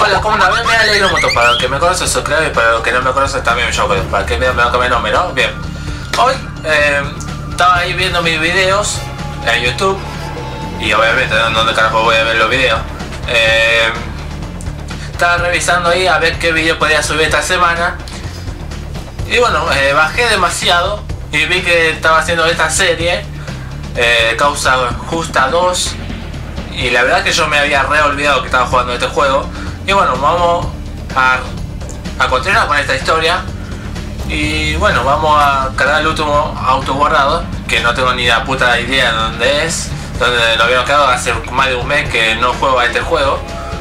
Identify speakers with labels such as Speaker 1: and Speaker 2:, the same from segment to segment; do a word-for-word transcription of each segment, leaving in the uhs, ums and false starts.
Speaker 1: Hola, ¿cómo andan? Me alegro mucho. Para los que me conocen, suscríbete. Y para los que no me conocen, también yo creo. Para que me vean que me nombre, ¿no? Bien. Hoy eh, estaba ahí viendo mis videos en YouTube. Y obviamente, ¿no? ¿Dónde carajo voy a ver los videos? Eh, estaba revisando ahí a ver qué video podía subir esta semana. Y bueno, eh, bajé demasiado. Y vi que estaba haciendo esta serie. Eh, Causa Justa dos. Y la verdad que yo me había re olvidado que estaba jugando este juego. Y bueno, vamos a, a continuar con esta historia. Y bueno, vamos a cargar el último auto guardado, que no tengo ni la puta idea de dónde es. Donde lo habíamos quedado hace más de un mes que no juego a este juego.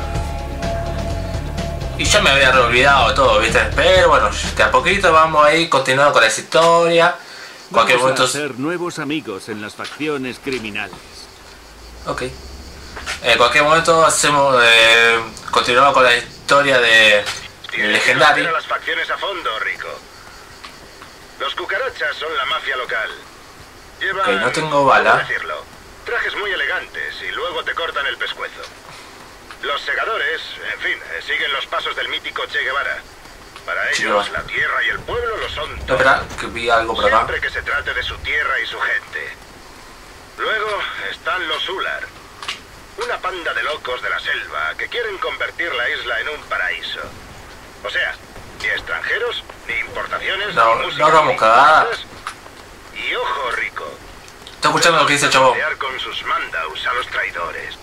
Speaker 1: Y yo me había re olvidado de todo, ¿viste? Pero bueno, de a poquito vamos a ir continuando con esa historia. Cualquier
Speaker 2: Vamos
Speaker 1: momento...
Speaker 2: a hacer nuevos amigos en las facciones criminales.
Speaker 1: Ok. En cualquier momento hacemos, eh, continuamos con la historia de Legendary.
Speaker 3: A las facciones a fondo, Rico. Los cucarachas son la mafia local. Llevan,
Speaker 1: Ok, no tengo bala.
Speaker 3: ¿cómo decirlo? Trajes muy elegantes y luego te cortan el pescuezo. Los segadores, en fin, siguen los pasos del mítico Che Guevara. Para ellos, la tierra y el pueblo lo son todo.
Speaker 1: Espera, que vi algo por acá.
Speaker 3: Siempre que se trate de su tierra y su gente. Luego están los Ular. Una panda de locos de la selva que quieren convertir la isla en un paraíso. O sea, ni extranjeros, ni importaciones,
Speaker 1: No,
Speaker 3: ni música,
Speaker 1: no hagamos
Speaker 3: ni
Speaker 1: cagada.
Speaker 3: coches. Y ojo, Rico.
Speaker 1: Está escuchando lo que dice el chavo.
Speaker 3: Pelear con sus mandaus a los traidores.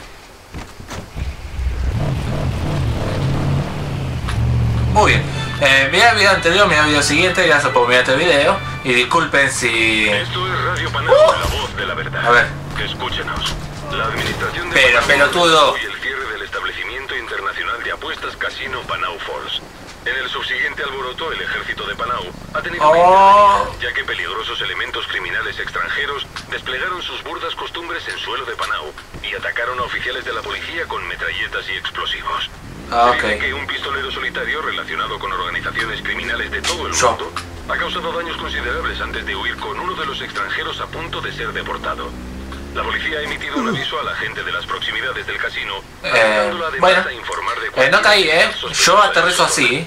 Speaker 1: Muy bien. Eh, mira el video anterior, mira el video siguiente. Gracias por mirar este video. Y disculpen si...
Speaker 3: Esto es Radio Panau,
Speaker 1: Uh.
Speaker 3: la voz de la verdad.
Speaker 1: A ver.
Speaker 3: Escúchenos. La administración de
Speaker 1: Pero,
Speaker 3: Panau
Speaker 1: pelotudo.
Speaker 3: y el cierre del establecimiento internacional de apuestas Casino Panau Falls. En el subsiguiente alboroto, el ejército de Panau ha tenido que
Speaker 1: Oh.
Speaker 3: intervenir, ya que peligrosos elementos criminales extranjeros desplegaron sus burdas costumbres en suelo de Panau y atacaron a oficiales de la policía con metralletas y explosivos.
Speaker 1: Ah,
Speaker 3: Se dice
Speaker 1: ok.
Speaker 3: que un pistolero solitario relacionado con organizaciones criminales de todo el
Speaker 1: Yo.
Speaker 3: mundo ha causado daños considerables antes de huir con uno de los extranjeros a punto de ser deportado. La policía ha emitido un aviso a la gente de las proximidades del casino,
Speaker 1: Eh,
Speaker 3: alentándola además
Speaker 1: bueno.
Speaker 3: a informar de
Speaker 1: Eh, no
Speaker 3: cualquier
Speaker 1: caí, eh.
Speaker 3: actividad
Speaker 1: Yo
Speaker 3: sospechosa en
Speaker 1: aterrizo
Speaker 3: la zona.
Speaker 1: así.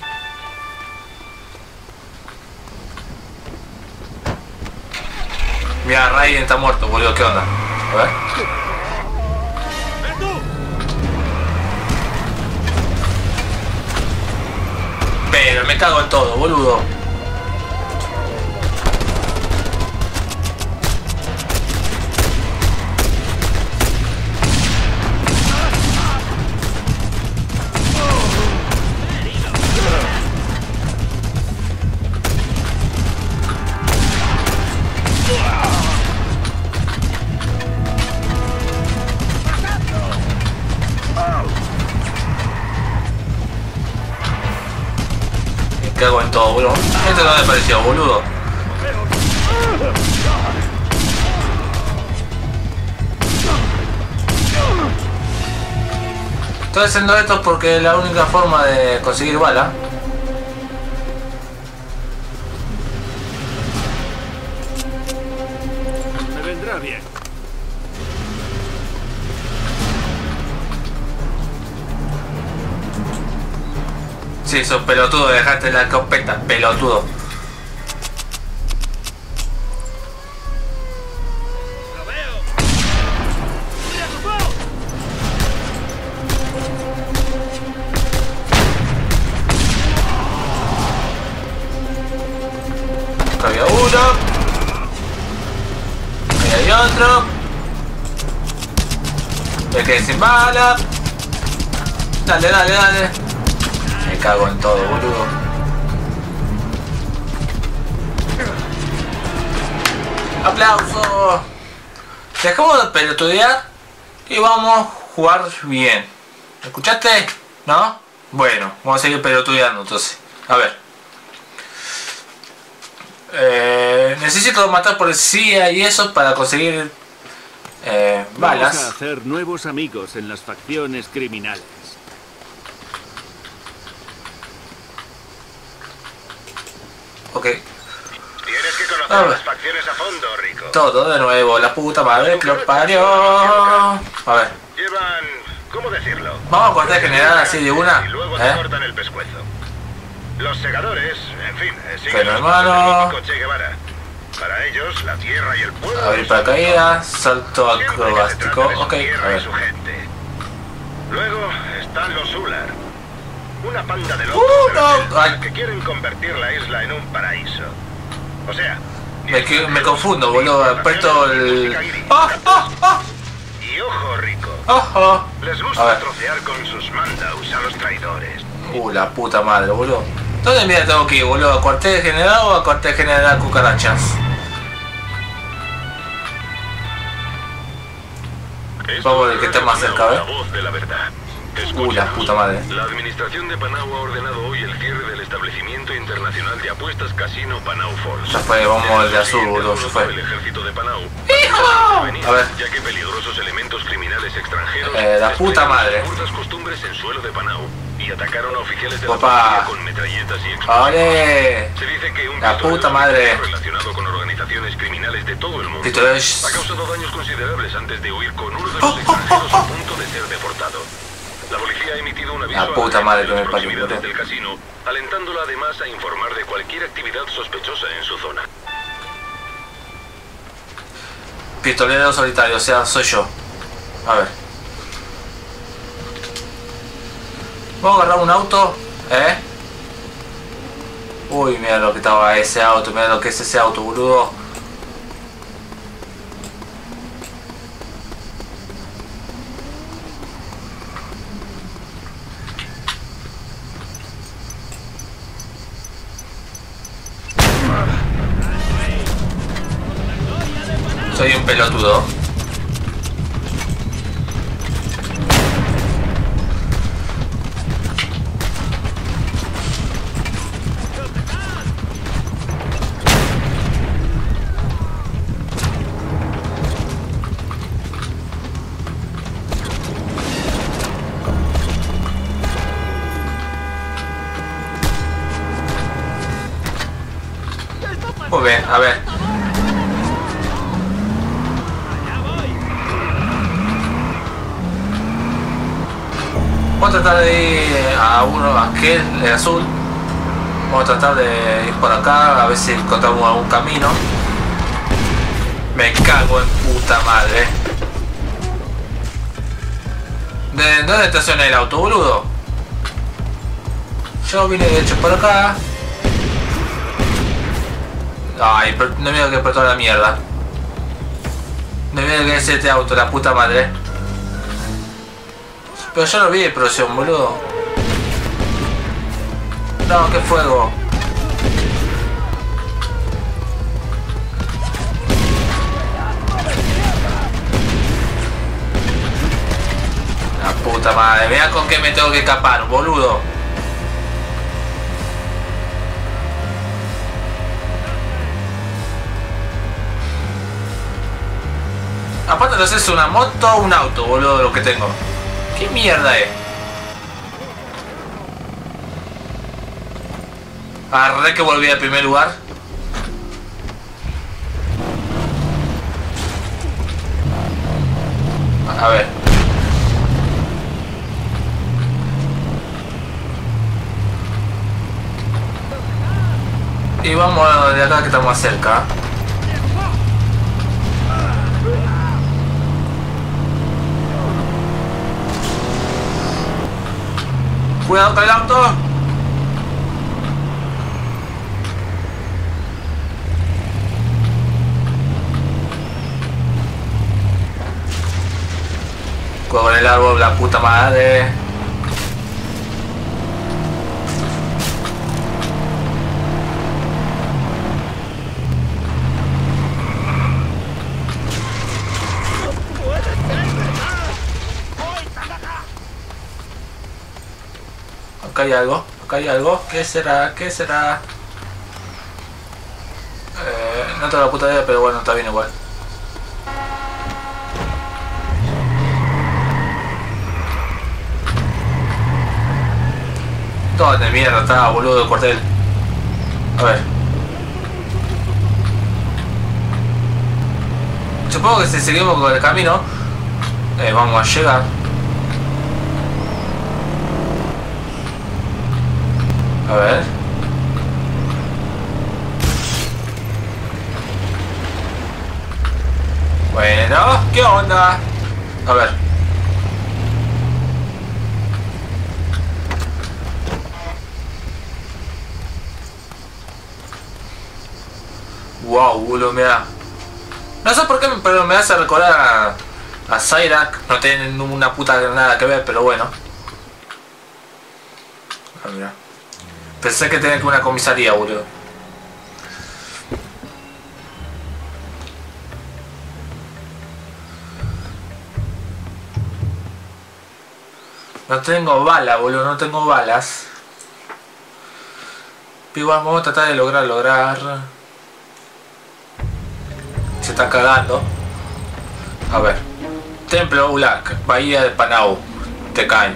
Speaker 1: Mira, Raiden está muerto, boludo. ¿Qué onda? A ver. Pero me cago en todo, boludo. Me cago en todo, boludo. Esto no me pareció, boludo. Estoy haciendo esto porque es la única forma de conseguir bala.
Speaker 2: Me vendrá bien.
Speaker 1: Sí, sos pelotudo, dejaste la escopeta, pelotudo.
Speaker 2: ¡Lo veo!
Speaker 1: Acá había uno. Ahí hay otro. Me quedé sin bala. Dale, dale, dale. Me cago en todo, boludo. ¡Aplauso! Dejamos de pelotudear y vamos a jugar bien. ¿Me escuchaste? ¿No? Bueno, vamos a seguir pelotudeando entonces. A ver. Eh, necesito matar policía y eso para conseguir eh, balas.
Speaker 2: Vamos a hacer nuevos amigos en las facciones criminales.
Speaker 1: Ok.
Speaker 3: Tienes que conocer
Speaker 1: A ver.
Speaker 3: las facciones a fondo, Rico.
Speaker 1: Todo de nuevo, la puta madre que lo parió. A ver.
Speaker 3: Llevan, ¿cómo decirlo?
Speaker 1: Vamos a cortar general así de una.
Speaker 3: Y luego te
Speaker 1: ¿Eh?
Speaker 3: cortan el pescuezo. Los segadores, en fin, siguen
Speaker 1: Pero,
Speaker 3: los
Speaker 1: hermano.
Speaker 3: pasos del mítico Che Guevara. Para ellos, la tierra y el pueblo...
Speaker 1: Abrir paracaídas, salto
Speaker 3: Siempre que se
Speaker 1: acrobático.
Speaker 3: trate de su
Speaker 1: Ok, a
Speaker 3: tierra y
Speaker 1: ver.
Speaker 3: su gente. Luego están los Ular. Una panda de
Speaker 1: Uh,
Speaker 3: locos de la
Speaker 1: no.
Speaker 3: selva
Speaker 1: Ay.
Speaker 3: que quieren convertir la isla en un paraíso. O sea...
Speaker 1: Me, que- me confundo, boludo. Apreto el... ¡Ah, ah, ah!
Speaker 3: Y ojo rico.
Speaker 1: ¡Ojo!
Speaker 3: Les
Speaker 1: A
Speaker 3: gusta
Speaker 1: ver.
Speaker 3: trocear con sus mandaus a los traidores.
Speaker 1: Uh, la puta madre, boludo. ¿Dónde mira tengo que ir, boludo? ¿A cuartel general o a cuartel general cucarachas? Vamos a ver que está más cerca, ¿eh?
Speaker 4: La voz de la verdad.
Speaker 1: Uh, la puta madre.
Speaker 4: La administración de Panau ha ordenado hoy el cierre del establecimiento internacional de apuestas Casino Panau Falls.
Speaker 1: Ya fue, vamos el de azul, boludo, ya fue.
Speaker 4: El ejército de Panau.
Speaker 1: A ver.
Speaker 4: Ya que peligrosos elementos criminales extranjeros
Speaker 1: Eh, la puta madre.
Speaker 4: burdas costumbres en suelo de Panau y atacaron a oficiales de la
Speaker 1: Papá.
Speaker 4: policía con metralletas y explosivos.
Speaker 1: ¡Ole!
Speaker 4: Se dice que un
Speaker 1: La
Speaker 4: pistolero
Speaker 1: puta madre.
Speaker 4: relacionado con organizaciones criminales de todo el mundo
Speaker 1: Pistoles.
Speaker 4: ha causado daños considerables antes de huir con uno de los extranjeros a punto de ser deportado. La policía ha emitido un aviso
Speaker 1: La puta
Speaker 4: a la
Speaker 1: madre
Speaker 4: gente de
Speaker 1: que
Speaker 4: las
Speaker 1: me parió,
Speaker 4: proximidades
Speaker 1: boludo.
Speaker 4: del casino, alentándola además a informar de cualquier actividad sospechosa en su zona.
Speaker 1: Pistolero solitario, o sea, soy yo. A ver. Vamos a agarrar un auto, ¿eh? Uy, mira lo que estaba ese auto, mira lo que es ese auto, boludo. Soy un pelotudo. Muy bien, a ver. Vamos a tratar de ir a uno, a aquel, el azul. Vamos a tratar de ir por acá, a ver si encontramos algún camino. Me cago en puta madre. ¿De dónde estaciona el auto, boludo? Yo vine de hecho por acá. Ay, pero no miedo que por toda la mierda. No miedo que es este auto, la puta madre. Pero yo no vi explosión, boludo. No, qué fuego. La puta madre, vea con qué me tengo que escapar, boludo. Aparte no sé si es una moto o un auto, boludo, lo que tengo. ¿Qué mierda es? Arre que volví al primer lugar. A ver. Y vamos de acá que estamos más cerca. Cuidado con el auto. Cuidado con el árbol, la puta madre. Acá hay algo, acá hay algo. ¿Qué será? ¿Qué será? Eh, no tengo la puta idea, pero bueno, está bien igual. ¿Dónde mierda está, boludo, el cuartel? A ver. Supongo que si seguimos con el camino, eh, vamos a llegar. A ver. Bueno, ¿qué onda? A ver. Wow, boludo, mira. No sé por qué, pero me hace recordar a, a Cyrax. No tienen una puta nada que ver, pero bueno. Ah, mira. Pensé que tenía que una comisaría, boludo. No tengo balas, boludo, no tengo balas. Pero igual vamos a tratar de lograr, lograr. Se está cagando. A ver. Templo Ulak, Bahía de Panau. Te caen.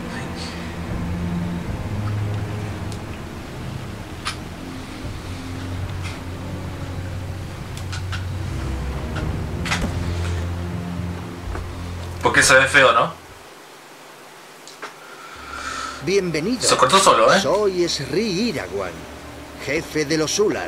Speaker 1: Porque se ve feo, ¿no?
Speaker 5: Bienvenido.
Speaker 1: Se cortó solo, ¿eh?
Speaker 5: Soy Sri Irawan, jefe de los Ular.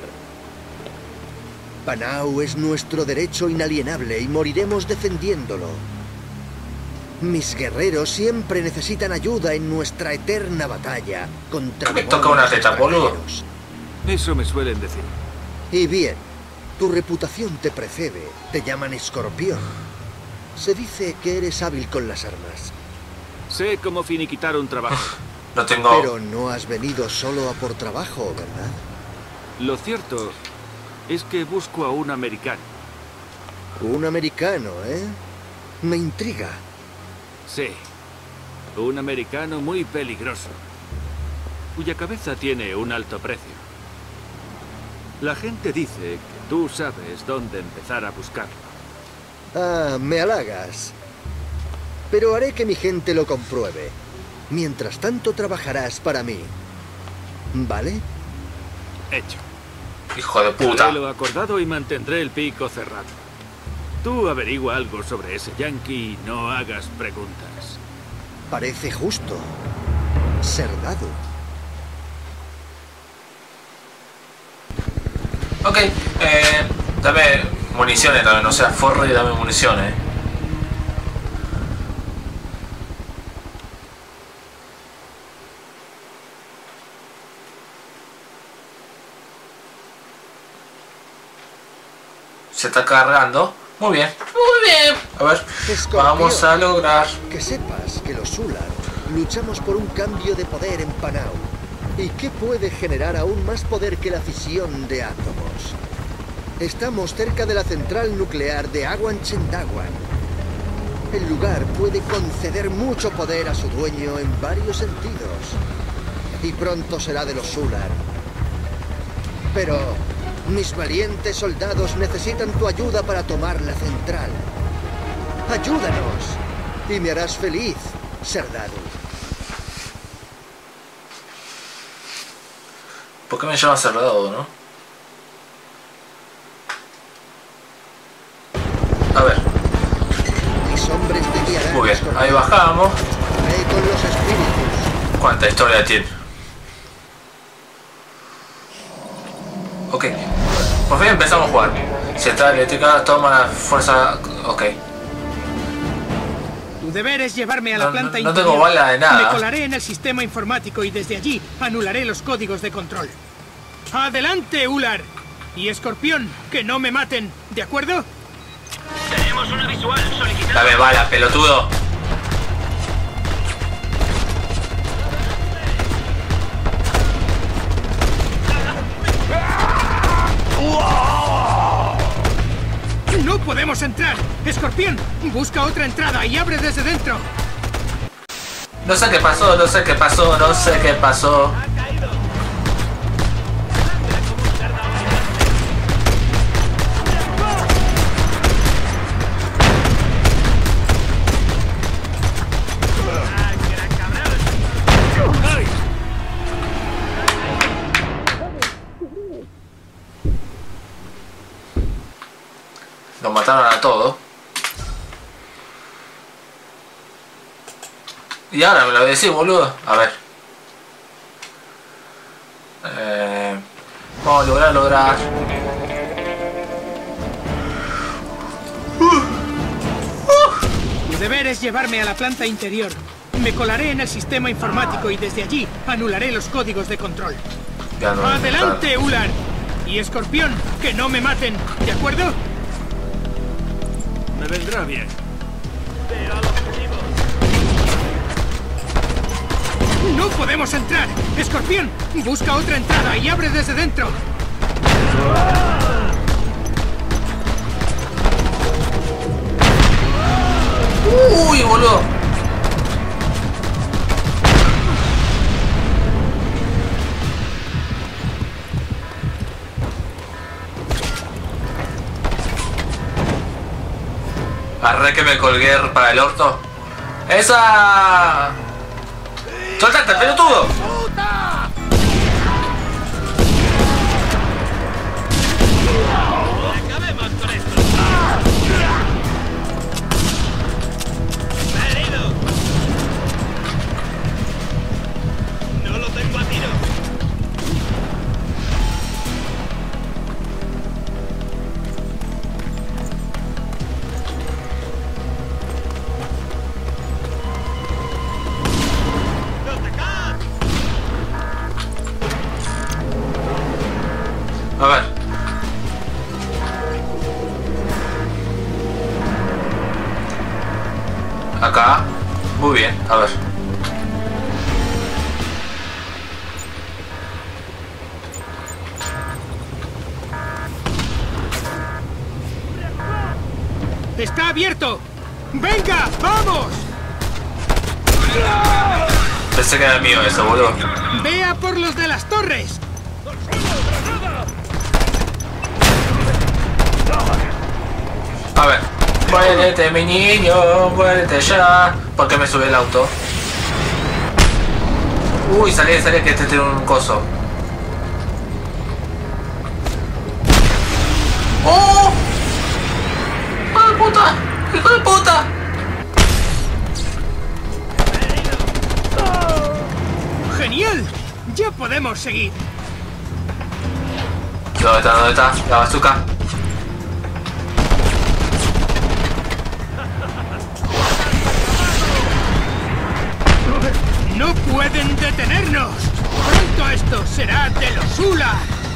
Speaker 5: Panau es nuestro derecho inalienable y moriremos defendiéndolo. Mis guerreros siempre necesitan ayuda en nuestra eterna batalla contra
Speaker 1: Me toca una teta, boludo.
Speaker 5: extranjeros.
Speaker 2: Eso me suelen decir.
Speaker 5: Y bien, tu reputación te precede. Te llaman Escorpión. Se dice que eres hábil con las armas.
Speaker 2: Sé cómo finiquitar un trabajo.
Speaker 1: No tengo...
Speaker 5: Pero no has venido solo a por trabajo, ¿verdad?
Speaker 2: Lo cierto es que busco a un americano.
Speaker 5: Un americano, ¿eh? Me intriga.
Speaker 2: Sí, un americano muy peligroso, cuya cabeza tiene un alto precio. La gente dice que tú sabes dónde empezar a buscarlo.
Speaker 5: Ah, me halagas. Pero haré que mi gente lo compruebe. Mientras tanto trabajarás para mí. ¿Vale?
Speaker 2: Hecho.
Speaker 1: Hijo de puta.
Speaker 2: Haré lo acordado y mantendré el pico cerrado. Tú averigua algo sobre ese yankee y no hagas preguntas.
Speaker 5: Parece justo. Ser dado.
Speaker 1: Ok, eh... dame municiones también, no seas forro y dame municiones. Se está cargando. Muy bien, muy bien. A ver,
Speaker 5: Escorpión,
Speaker 1: vamos a lograr.
Speaker 5: Que sepas que los Ular luchamos por un cambio de poder en Panau. ¿Y qué puede generar aún más poder que la fisión de átomos? Estamos cerca de la central nuclear de Awan Chendawan. El lugar puede conceder mucho poder a su dueño en varios sentidos. Y pronto será de los Ular. Pero mis valientes soldados necesitan tu ayuda para tomar la central. ¡Ayúdanos! Y me harás feliz, Serdadu.
Speaker 1: ¿Por qué me llamas Serdadu, no? A ver.
Speaker 5: Mis hombres te guiarán.
Speaker 1: Muy bien,
Speaker 5: Escorpión.
Speaker 1: ahí bajamos.
Speaker 5: Ve con los espíritus.
Speaker 1: ¿Cuánta historia tiene? Ok. Por fin empezamos a jugar. Central eléctrica toma fuerza... Ok.
Speaker 6: Tu deber es llevarme a la
Speaker 1: No,
Speaker 6: planta
Speaker 1: no, no
Speaker 6: interior.
Speaker 1: tengo bala de nada.
Speaker 6: Me colaré en el sistema informático y desde allí anularé los códigos de control. ¡Adelante, Ular! Y Escorpión, que no me maten, ¿de acuerdo?
Speaker 7: Tenemos una visual solicitada.
Speaker 1: Dame bala, pelotudo.
Speaker 6: ¡No podemos entrar! ¡Escorpión! Busca otra entrada y abre desde dentro.
Speaker 1: No sé qué pasó, no sé qué pasó, no sé qué pasó. Nos mataron a todos. Y ahora me lo decís, boludo. A ver. Vamos a lograr, lograr.
Speaker 6: Tu deber es llevarme a la planta interior. Me colaré en el sistema informático y desde allí anularé los códigos de control.
Speaker 1: Ya no,
Speaker 6: ¡Adelante,
Speaker 1: claro.
Speaker 6: Ular! Y Escorpión, que no me maten, ¿de acuerdo?
Speaker 2: Me vendrá bien.
Speaker 6: ¡No podemos entrar! ¡Escorpión! Busca otra entrada y abre desde dentro.
Speaker 1: Uy, boludo. Arre que me colgué para el orto. ¡Esa! ¡Suéltate, pelotudo!
Speaker 7: ¡Acabemos con esto! ¡Me he herido! ¡No lo tengo a tiro!
Speaker 1: A ver. Acá. Muy bien, a ver.
Speaker 6: ¡Está abierto! ¡Venga, vamos!
Speaker 1: Pensé que era mío eso, boludo.
Speaker 6: ¡Vea por los de las torres!
Speaker 1: A ver. Muérete, mi niño, muérete ya. ¿Por qué me sube el auto? Uy, salí, salí que este tiene un coso. ¡Oh! ¡Hijo de puta! ¡Hijo de puta!
Speaker 6: ¡Genial! ¡Ya podemos seguir!
Speaker 1: ¿Dónde está? ¿Dónde está? La bazooka.
Speaker 6: ¡No pueden detenernos! ¡Pronto esto será de los Ular!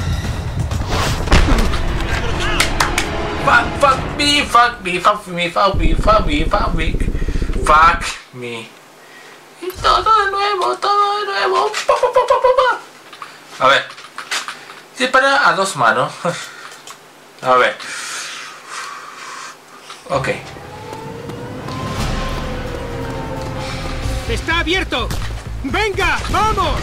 Speaker 1: Fuck, fuck me, fuck me, fuck me, fuck me, fuck me, fuck me, fuck me. Y todo de nuevo, todo de nuevo. Pa, pa, pa, pa, pa, pa. A ver. Dispara a dos manos. A ver. Ok.
Speaker 6: ¡Está abierto! ¡Venga, vamos!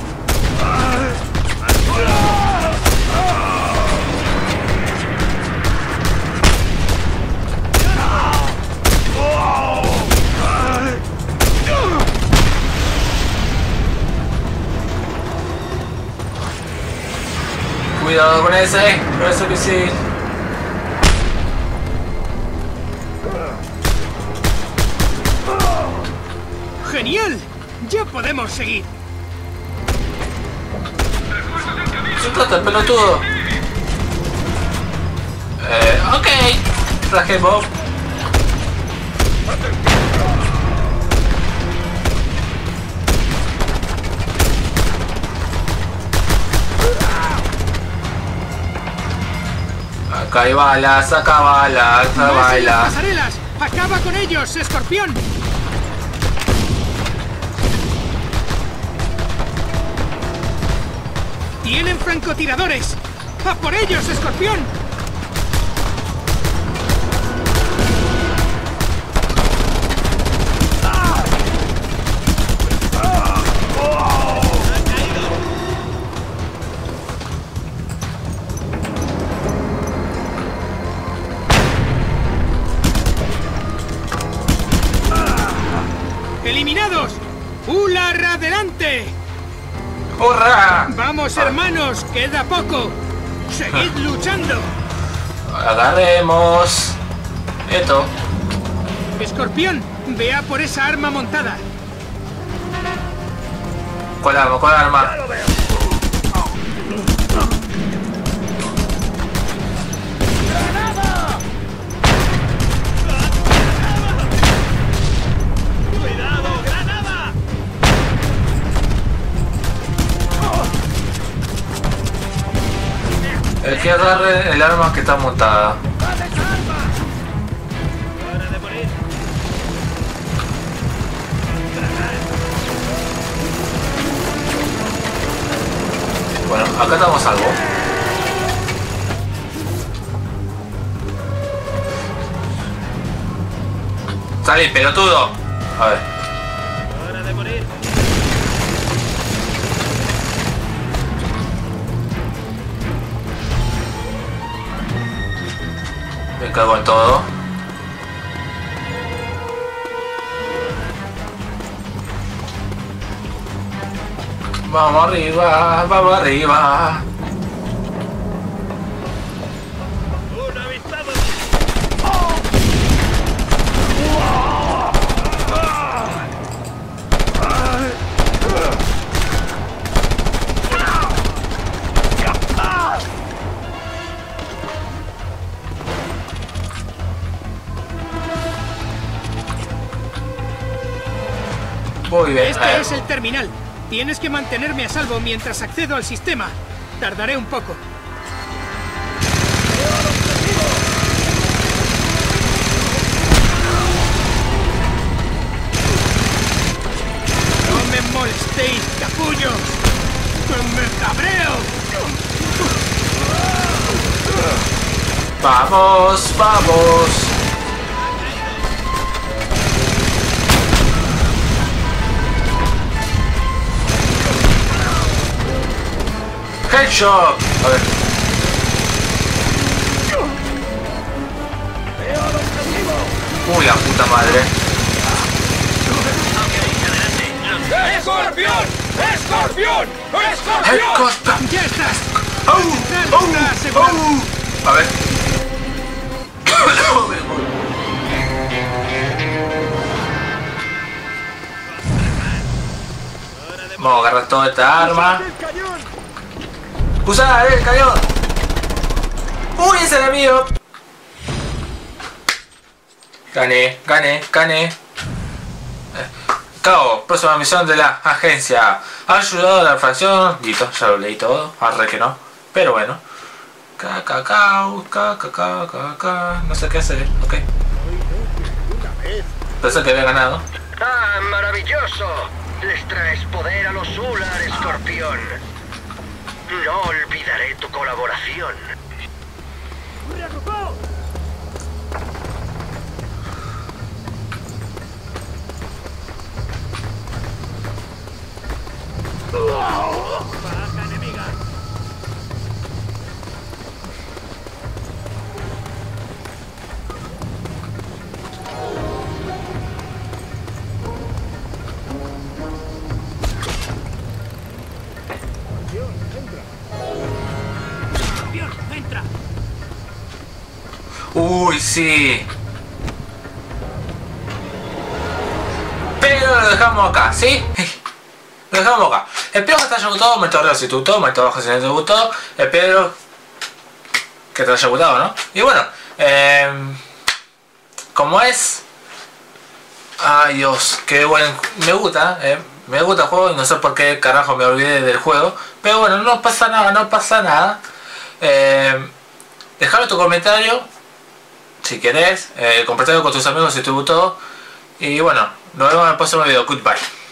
Speaker 1: Cuidado con ese, con ese que sí.
Speaker 6: ¡Genial! ¡Ya podemos seguir!
Speaker 1: Suéltate, pelotudo. Eh, ok. Traje Bob. Acá hay balas, acá balas, acá
Speaker 6: ¡Más en las
Speaker 1: balas.
Speaker 6: pasarelas! ¡Acaba con ellos, Escorpión! ¡Tienen francotiradores! ¡A por ellos, Escorpión! ¡Eliminados! ¡Ular adelante!
Speaker 1: ¡Hurra!
Speaker 6: ¡Vamos, hermanos! ¡Queda poco! ¡Seguid luchando!
Speaker 1: Agarremos esto.
Speaker 6: Escorpión, vea por esa arma montada.
Speaker 1: ¿Cuál arma? ¿Cuál arma? El que agarre el arma que está montada.
Speaker 7: Hora de morir.
Speaker 1: Bueno, acá estamos a salvo. Salí, pelotudo. A ver.
Speaker 7: Hora de morir.
Speaker 1: Me cago en todo. Vamos arriba, vamos arriba.
Speaker 7: Uno avistado.
Speaker 1: Muy bien.
Speaker 6: Este
Speaker 1: eh.
Speaker 6: es el terminal. Tienes que mantenerme a salvo mientras accedo al sistema. Tardaré un poco. ¡No me molestéis, capullos! ¡Que me cabreo!
Speaker 1: Vamos, vamos. Headshot. A ver. Uy, la puta madre.
Speaker 7: ¡Escorpión! ¡Escorpión! ¡Escorpión!
Speaker 1: Headshot.
Speaker 6: ¡Ya estás!
Speaker 1: ¡Au!
Speaker 6: Central
Speaker 1: ¡Au!
Speaker 6: está asegurado.
Speaker 1: ¡Au! A ver. Vamos a agarrar toda esta arma. ¡Usar el cañón! ¡Uy, ese era mío! Gané, gané, gané. Eh, Cabo, próxima misión de la agencia. Ha ayudado a la fracción. Listo, ya lo leí todo. Arre que no. Pero bueno. Cacacao, cacacao, cacacao. No sé qué hacer, ok. Pensé que había ganado.
Speaker 3: ¡Ah, maravilloso! Les traes poder a los Ular, Escorpión. No olvidaré tu colaboración.
Speaker 7: Baja enemiga. Escorpión, entra.
Speaker 1: Uy, sí. Pero lo dejamos acá, ¿sí? Lo dejamos acá. Espero que te haya gustado. Me torreo si te gustó, me torreo si no te gustó. Espero que te haya gustado, ¿no? Y bueno, eh, como es. Ay Dios, qué buen. Me gusta, eh. Me gusta el juego y no sé por qué carajo me olvidé del juego. Pero bueno, no pasa nada, no pasa nada. Eh, Dejame tu comentario si querés. Eh, compartirlo con tus amigos si te gustó. Y bueno, nos vemos en el próximo video. Goodbye.